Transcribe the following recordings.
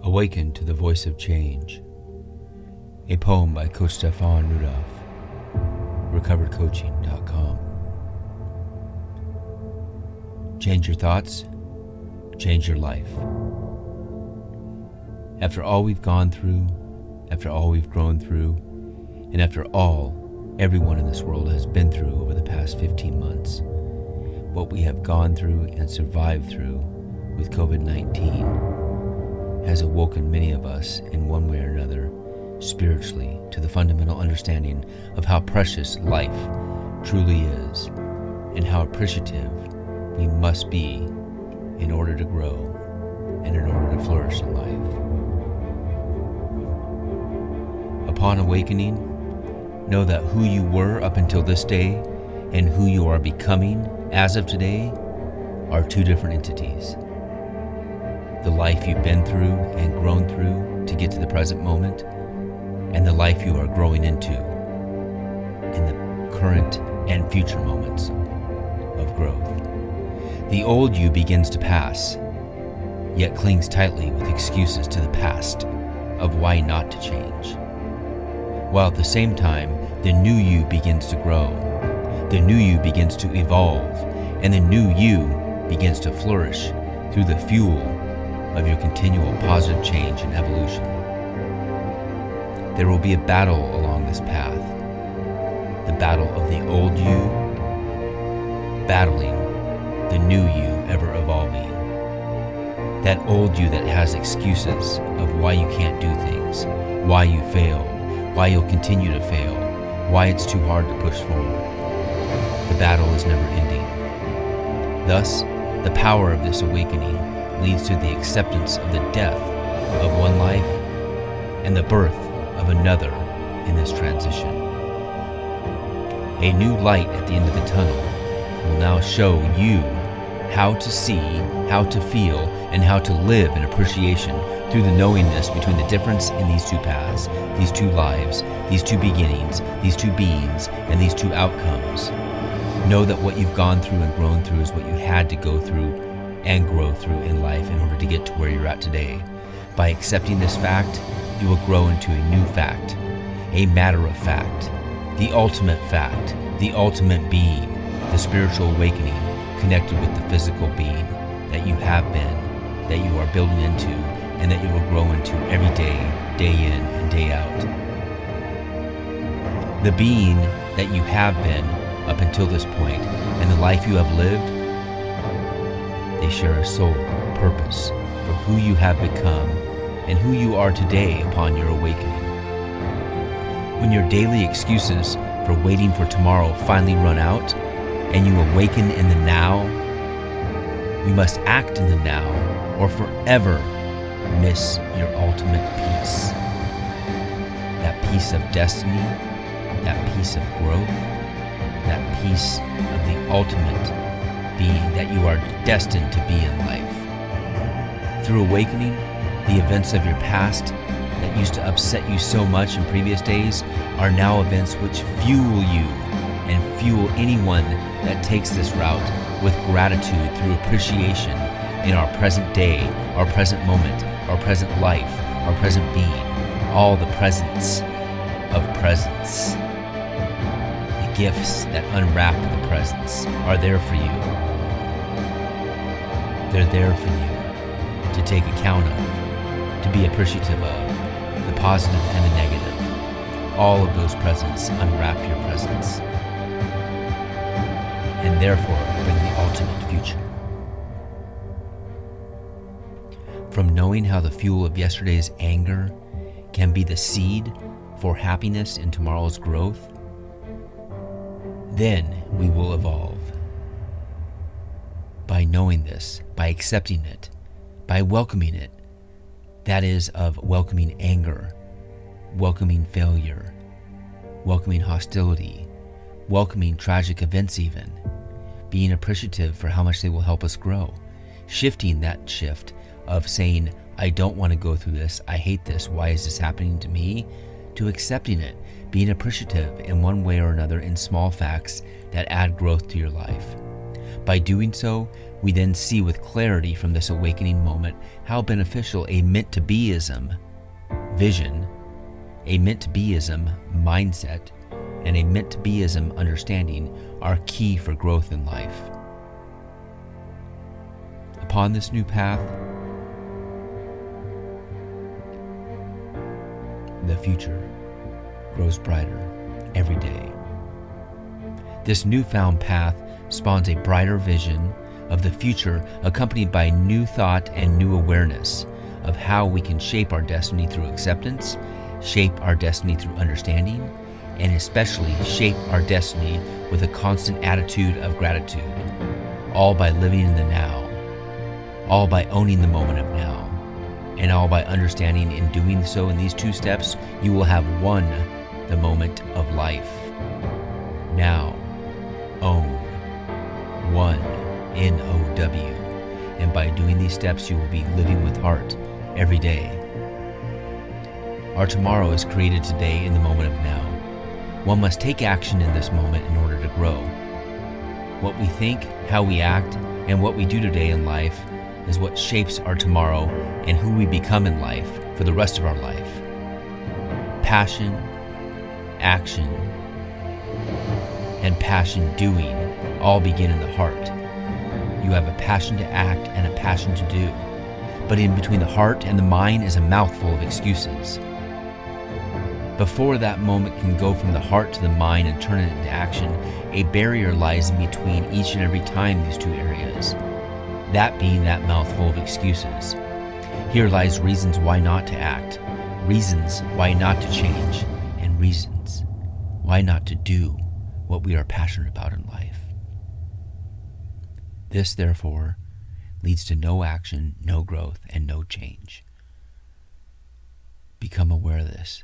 Awaken to the Voice of Change. A poem by Coach Stefan Rudolph. recoveredcoaching.com. Change your thoughts, change your life. After all we've gone through, after all we've grown through, and after all everyone in this world has been through over the past 15 months, what we have gone through and survived through with COVID-19 has awoken many of us in one way or another spiritually to the fundamental understanding of how precious life truly is and how appreciative we must be in order to grow and in order to flourish in life. Upon awakening, know that who you were up until this day and who you are becoming as of today are two different entities. The life you've been through and grown through to get to the present moment, and the life you are growing into in the current and future moments of growth. The old you begins to pass, yet clings tightly with excuses to the past of why not to change. While at the same time, the new you begins to grow, the new you begins to evolve, and the new you begins to flourish through the fuel of your continual positive change and evolution. There will be a battle along this path, the battle of the old you battling the new you ever evolving. That old you that has excuses of why you can't do things, why you failed, why you'll continue to fail, why it's too hard to push forward. The battle is never ending. Thus, the power of this awakening leads to the acceptance of the death of one life and the birth of another in this transition. A new light at the end of the tunnel will now show you how to see, how to feel, and how to live in appreciation through the knowingness between the difference in these two paths, these two lives, these two beginnings, these two beings, and these two outcomes. Know that what you've gone through and grown through is what you had to go through and grow through in life in order to get to where you're at today. By accepting this fact, you will grow into a new fact, a matter of fact, the ultimate being, the spiritual awakening connected with the physical being that you have been, that you are building into, and that you will grow into every day, day in and day out. The being that you have been up until this point and the life you have lived, they share a soul purpose for who you have become and who you are today upon your awakening. When your daily excuses for waiting for tomorrow finally run out and you awaken in the now, you must act in the now or forever miss your ultimate peace. That piece of destiny, that piece of growth, that piece of the ultimate being that you are destined to be in life. Through awakening, the events of your past that used to upset you so much in previous days are now events which fuel you and fuel anyone that takes this route with gratitude through appreciation in our present day, our present moment, our present life, our present being, all the presence of presence. The gifts that unwrap the presents are there for you. They're there for you to take account of, to be appreciative of, the positive and the negative. All of those presents unwrap your presence and therefore bring the ultimate future. From knowing how the fuel of yesterday's anger can be the seed for happiness in tomorrow's growth, then we will evolve. By knowing this, by accepting it, by welcoming it, that is of welcoming anger, welcoming failure, welcoming hostility, welcoming tragic events even, being appreciative for how much they will help us grow, shifting that shift of saying, I don't want to go through this, I hate this, why is this happening to me, to accepting it, being appreciative in one way or another in small facts that add growth to your life. By doing so, we then see with clarity from this awakening moment how beneficial a meant-to-beism vision, a meant-to-beism mindset, and a meant-to-beism understanding are key for growth in life. Upon this new path, the future grows brighter every day. This newfound path spawns a brighter vision of the future, accompanied by new thought and new awareness of how we can shape our destiny through acceptance, shape our destiny through understanding, and especially shape our destiny with a constant attitude of gratitude, all by living in the now, all by owning the moment of now, and all by understanding in doing so in these 2 steps, you will have won the moment of life. Now, own, one, N-O-W. And by doing these steps, you will be living with heart every day. Our tomorrow is created today in the moment of now. One must take action in this moment in order to grow. What we think, how we act, and what we do today in life is what shapes our tomorrow and who we become in life for the rest of our life. Passion, action, and passion doing all begin in the heart. You have a passion to act and a passion to do. But in between the heart and the mind is a mouthful of excuses. Before that moment can go from the heart to the mind and turn it into action, a barrier lies in between each and every time these 2 areas. That being that mouthful of excuses. Here lies reasons why not to act, reasons why not to change, and reasons why not to do what we are passionate about in life. This, therefore, leads to no action, no growth, and no change. Become aware of this.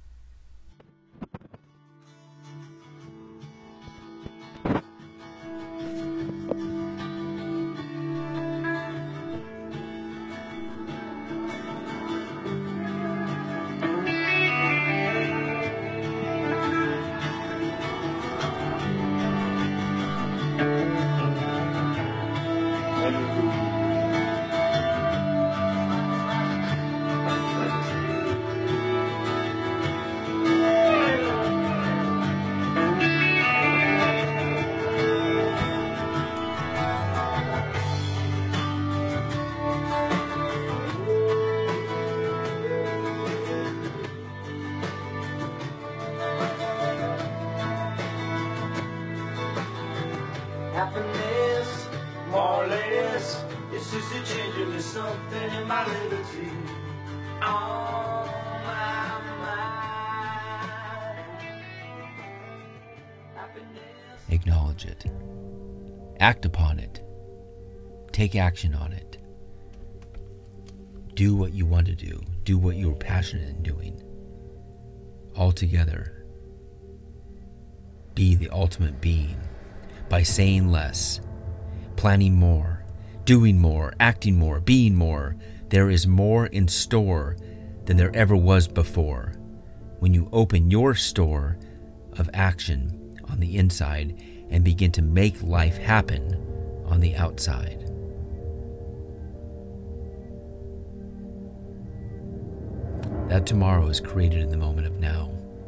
Happiness, more or less, it's just a change into something in my liberty. On my mind. Happiness. Acknowledge it. Act upon it. Take action on it. Do what you want to do. Do what you are passionate in doing. Altogether, be the ultimate being. By saying less, planning more, doing more, acting more, being more, there is more in store than there ever was before. When you open your store of action on the inside and begin to make life happen on the outside. That tomorrow is created in the moment of now.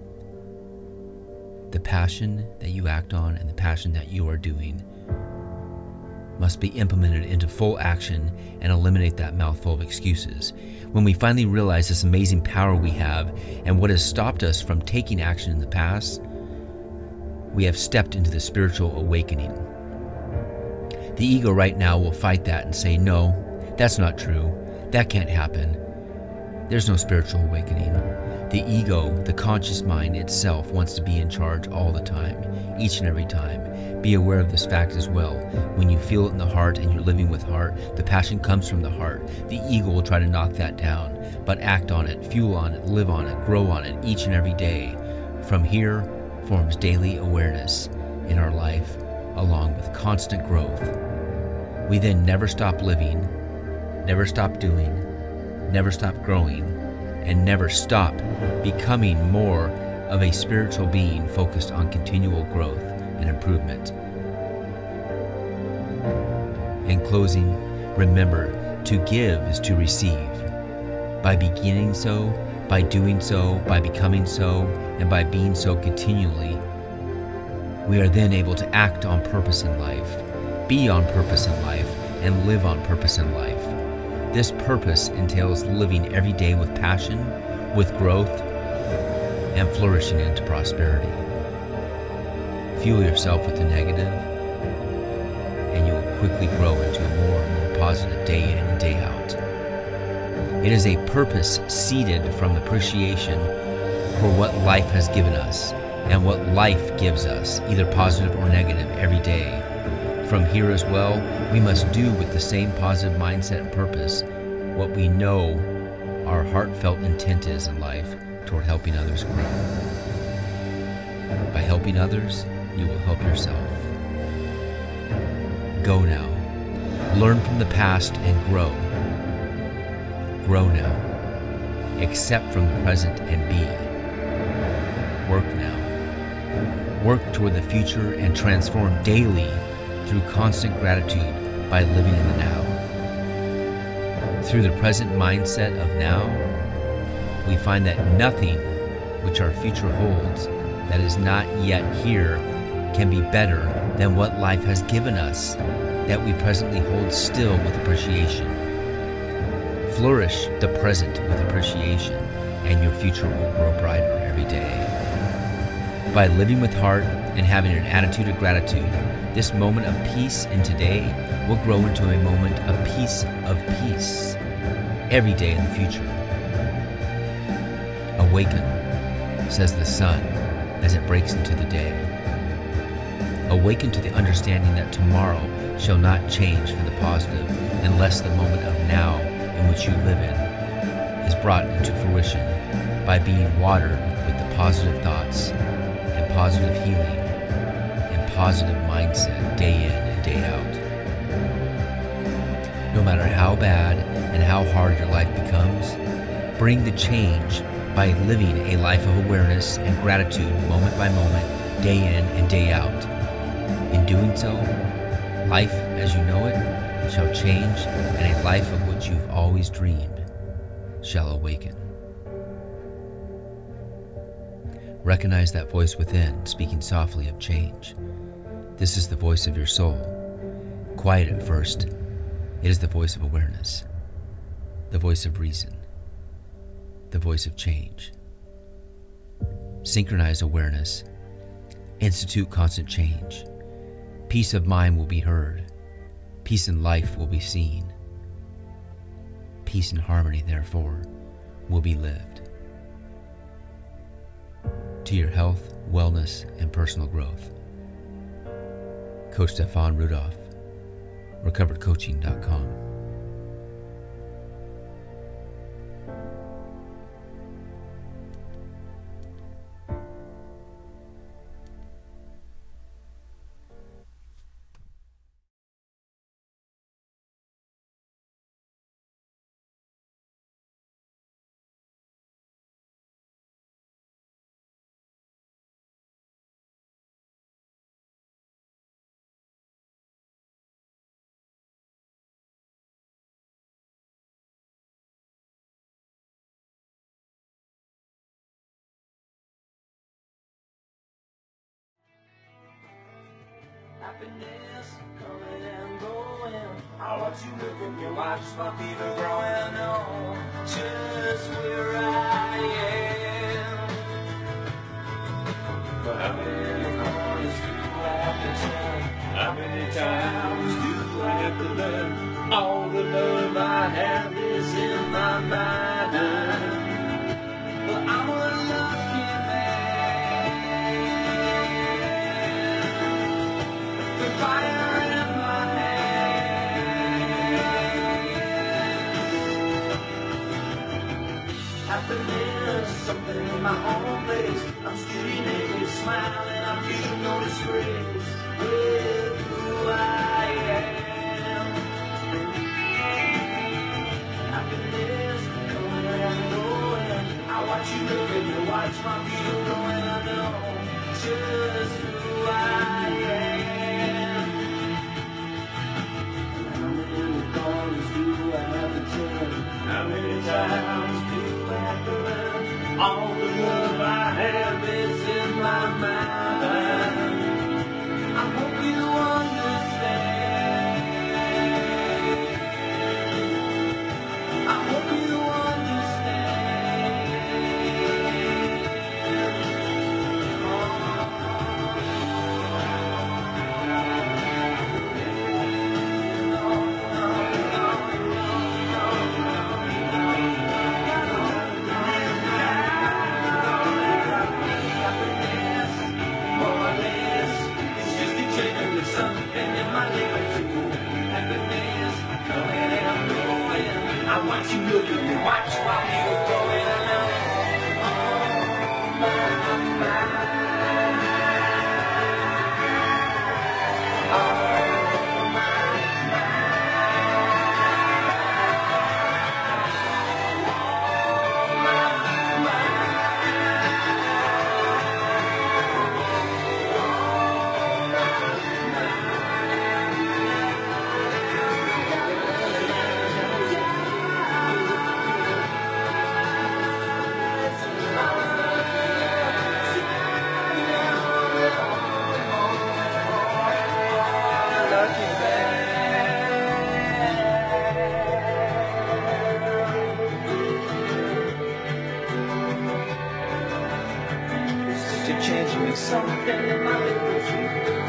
The passion that you act on and the passion that you are doing must be implemented into full action and eliminate that mouthful of excuses. When we finally realize this amazing power we have and what has stopped us from taking action in the past, we have stepped into the spiritual awakening. The ego right now will fight that and say, no, that's not true. That can't happen. There's no spiritual awakening. The ego, the conscious mind itself, wants to be in charge all the time, each and every time. Be aware of this fact as well. When you feel it in the heart and you're living with heart, the passion comes from the heart. The ego will try to knock that down, but act on it, fuel on it, live on it, grow on it each and every day. From here forms daily awareness in our life, along with constant growth. We then never stop living, never stop doing, never stop growing, and never stop becoming more of a spiritual being focused on continual growth and improvement. In closing, remember, to give is to receive. By beginning so, by doing so, by becoming so, and by being so continually, we are then able to act on purpose in life, be on purpose in life, and live on purpose in life. This purpose entails living every day with passion, with growth, and flourishing into prosperity. Fuel yourself with the negative, and you will quickly grow into a more and more positive day in and day out. It is a purpose seeded from appreciation for what life has given us and what life gives us, either positive or negative, every day. From here as well, we must do with the same positive mindset and purpose what we know our heartfelt intent is in life toward helping others grow. By helping others, you will help yourself. Go now. Learn from the past and grow. Grow now. Accept from the present and be. Work now. Work toward the future and transform daily through constant gratitude by living in the now. Through the present mindset of now, we find that nothing which our future holds that is not yet here can be better than what life has given us that we presently hold still with appreciation. Flourish the present with appreciation, and your future will grow brighter every day. By living with heart and having an attitude of gratitude, this moment of peace in today will grow into a moment of peace every day in the future. Awaken, says the sun as it breaks into the day. Awaken to the understanding that tomorrow shall not change for the positive unless the moment of now in which you live in is brought into fruition by being watered with the positive thoughts and positive healing and positive mindset day in and day out. No matter how bad and how hard your life becomes, bring the change by living a life of awareness and gratitude moment by moment, day in and day out. In doing so, life as you know it shall change, and a life of which you've always dreamed shall awaken. Recognize that voice within speaking softly of change. This is the voice of your soul. Quiet at first. It is the voice of awareness, the voice of reason, the voice of change. Synchronize awareness. Institute constant change. Peace of mind will be heard. Peace in life will be seen. Peace and harmony, therefore, will be lived. To your health, wellness, and personal growth. Coach Stefan Rudolph, recoveredcoaching.com. Happiness coming and going. I watch you look and you watch my fever growing on just where I am. But how many corners do I have to turn? How many times do I have to learn? All the love I have is in my mind. But I'm a lucky man. The fire in my hands. Happiness, something in my own place. I'm still naked, smiling, I feel no disgrace with who I am. Happiness, coming and going. I watch you look and you watch my view going. I know just who I am. Watch you look at me, watch while you're going on my mind. Change me something in my little